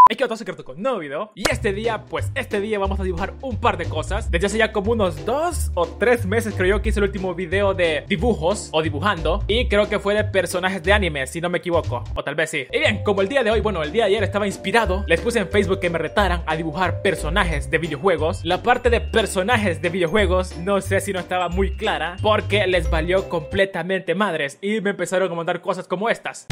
Es que otro secreto con nuevo video. Y este día vamos a dibujar un par de cosas. Desde hace ya como unos 2 o 3 meses creo yo que hice el último video de dibujos o dibujando. Y creo que fue de personajes de anime, si no me equivoco. O tal vez sí. Y bien, como el día de hoy, bueno, el día de ayer estaba inspirado, les puse en Facebook que me retaran a dibujar personajes de videojuegos. La parte de personajes de videojuegos no sé si no estaba muy clara, porque les valió completamente madres y me empezaron a mandar cosas como estas.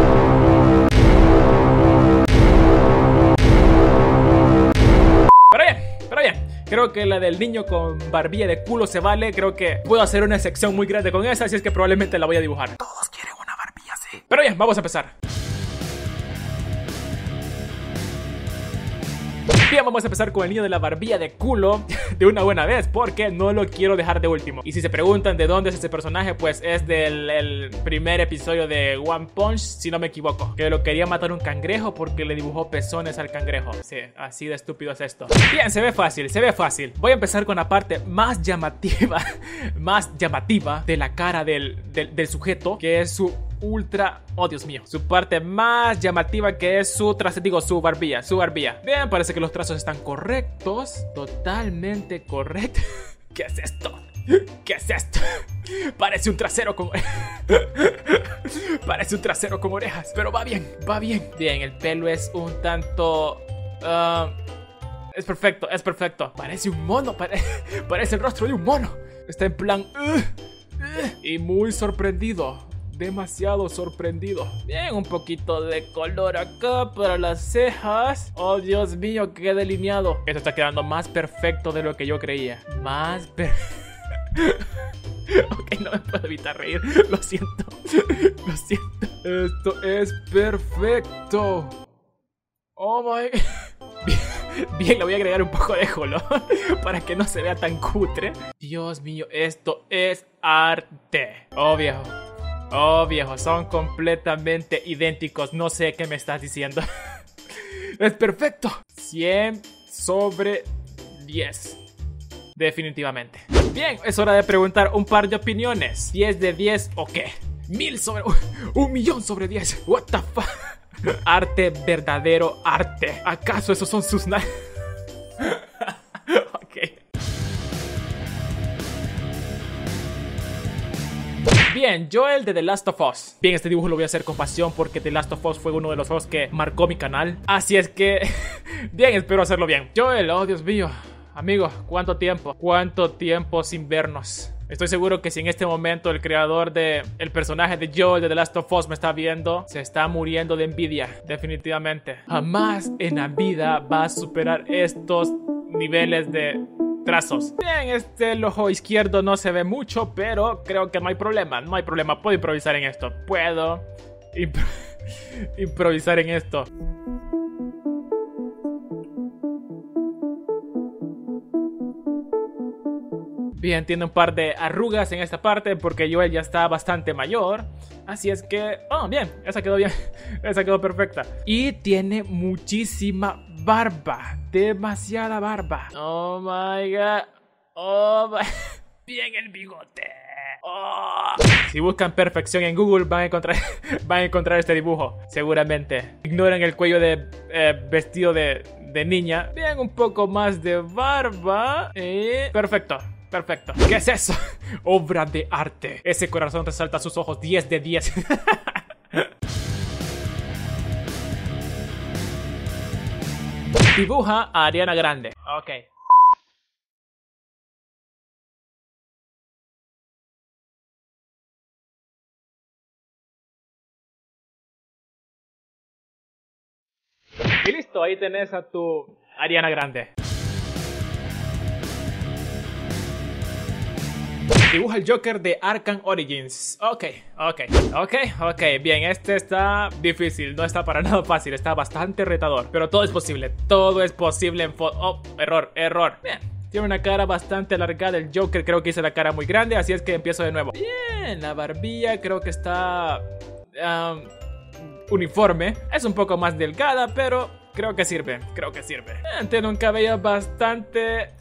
Pero bien, creo que la del niño con barbilla de culo se vale. Creo que puedo hacer una sección muy grande con esa, así es que probablemente la voy a dibujar. Todos quieren una barbilla así. Pero bien, vamos a empezar. Bien, vamos a empezar con el niño de la barbilla de culo de una buena vez, porque no lo quiero dejar de último. Y si se preguntan de dónde es ese personaje, pues es del primer episodio de One Punch, si no me equivoco. Que lo quería matar un cangrejo porque le dibujó pezones al cangrejo. Sí, así de estúpido es esto. Bien, se ve fácil, se ve fácil. Voy a empezar con la parte más llamativa de la cara del sujeto, que es su ultra, oh Dios mío, su parte más llamativa, que es su su barbilla. Bien, parece que los trazos están correctos, totalmente correctos. ¿Qué es esto? ¿Qué es esto? Parece un trasero con parece un trasero con orejas, pero va bien, va bien. Bien, el pelo es un tanto es perfecto. Parece un mono, parece el rostro de un mono. Está en plan y muy sorprendido. Demasiado sorprendido. Bien, un poquito de color acá para las cejas. Oh, Dios mío, qué delineado. Esto está quedando más perfecto de lo que yo creía. Ok, no me puedo evitar reír. Lo siento. Esto es perfecto. Oh my God. Bien, le voy a agregar un poco de color para que no se vea tan cutre. Dios mío, esto es arte. Oh viejo, son completamente idénticos. No sé qué me estás diciendo. Es perfecto. 100 sobre 10. Definitivamente. Bien, es hora de preguntar un par de opiniones. 10 de 10 o qué. 1000 sobre... 1.000.000 sobre 10. What the fuck. Arte, verdadero arte. ¿Acaso esos son sus Ok. Bien, Joel de The Last of Us. Bien, este dibujo lo voy a hacer con pasión porque The Last of Us fue uno de los juegos que marcó mi canal. Así es que... bien, espero hacerlo bien. Joel, oh Dios mío. Amigo, ¿cuánto tiempo? ¿Cuánto tiempo sin vernos? Estoy seguro que si en este momento el creador del personaje de Joel de The Last of Us me está viendo, se está muriendo de envidia. Definitivamente. Jamás en la vida va a superar estos niveles de... trazos. Bien, el ojo izquierdo no se ve mucho, pero creo que no hay problema. Puedo improvisar en esto. Improvisar en esto. Bien, tiene un par de arrugas en esta parte porque Joel ya está bastante mayor. Así es que... oh, bien, esa quedó bien. Esa quedó perfecta. Y tiene muchísima barba. Demasiada barba. Oh my god. Oh my... bien el bigote. Oh. Si buscan perfección en Google van a encontrar este dibujo. Seguramente. Ignoren el cuello de vestido de niña. Bien, un poco más de barba. Perfecto. ¿Qué es eso? Obra de arte. Ese corazón resalta sus ojos. 10 de 10. Dibuja a Ariana Grande. Ok. Y listo, ahí tenés a tu Ariana Grande. Dibuja el Joker de Arkham Origins. Ok. Bien, este está difícil. No está para nada fácil. Está bastante retador. Pero todo es posible. Todo es posible en oh, error. Bien. Tiene una cara bastante alargada el Joker. Creo que hice la cara muy grande. Así es que empiezo de nuevo. Bien, la barbilla creo que está... uniforme. Es un poco más delgada, pero creo que sirve. Tiene un cabello bastante...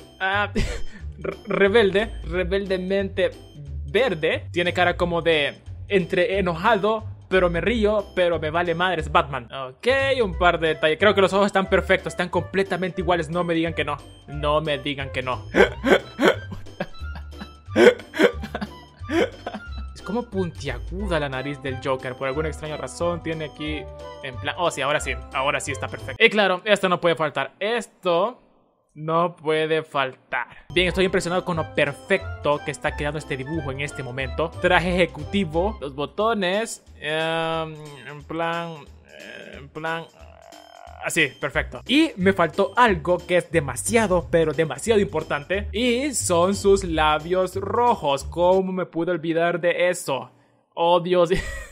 rebeldemente verde. Tiene cara como de entre enojado pero me río, pero me vale madre, es Batman. Ok, un par de detalles. Creo que los ojos están perfectos, están completamente iguales. No me digan que no. No me digan que no. Es como puntiaguda la nariz del Joker. Por alguna extraña razón tiene aquí en plan... Oh, sí, ahora sí está perfecto. Y claro, esto no puede faltar. Esto no puede faltar. Bien, estoy impresionado con lo perfecto que está quedando este dibujo en este momento. Traje ejecutivo, los botones, en plan... Así, perfecto. Y me faltó algo que es demasiado, pero demasiado importante. Y son sus labios rojos. ¿Cómo me pude olvidar de eso? Oh, Dios.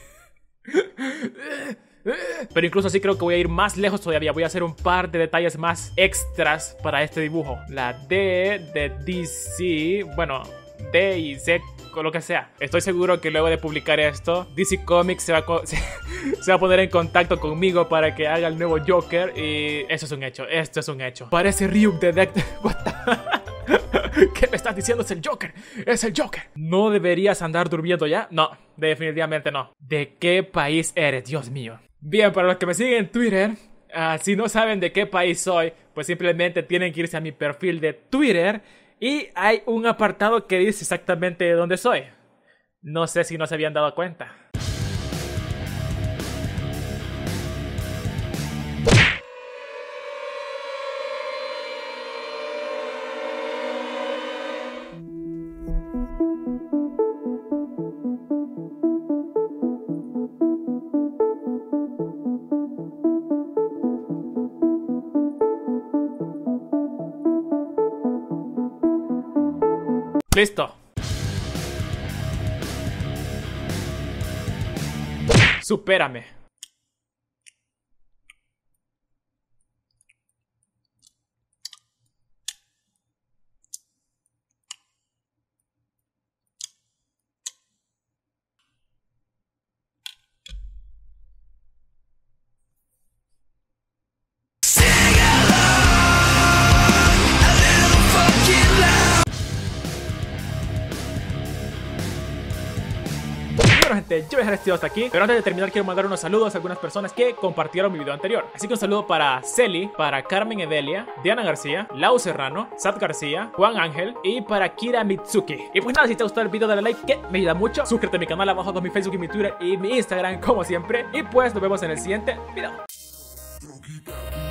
Pero incluso así creo que voy a ir más lejos todavía. Voy a hacer un par de detalles más extras para este dibujo. La D de DC, bueno, D y C, con lo que sea. Estoy seguro que luego de publicar esto, DC Comics se va a poner en contacto conmigo para que haga el nuevo Joker. Y eso es un hecho, esto es un hecho. Parece Ryuk de Deck. What the... ¿Qué me estás diciendo? Es el Joker, es el Joker. ¿No deberías andar durmiendo ya? No, definitivamente no. ¿De qué país eres? Dios mío. Bien, para los que me siguen en Twitter, si no saben de qué país soy, pues simplemente tienen que irse a mi perfil de Twitter y hay un apartado que dice exactamente de dónde soy. No sé si no se habían dado cuenta. Listo. Supérame. Bueno, gente, yo voy a dejar este video hasta aquí, pero antes de terminar quiero mandar unos saludos a algunas personas que compartieron mi video anterior. Así que un saludo para Celi, para Carmen Edelia, Diana García, Lau Serrano, Sat García, Juan Ángel y para Kira Mitsuki. Y pues nada, si te gustó el video dale like, que me ayuda mucho. Suscríbete a mi canal, abajo de mi Facebook y mi Twitter y mi Instagram como siempre. Y pues nos vemos en el siguiente video.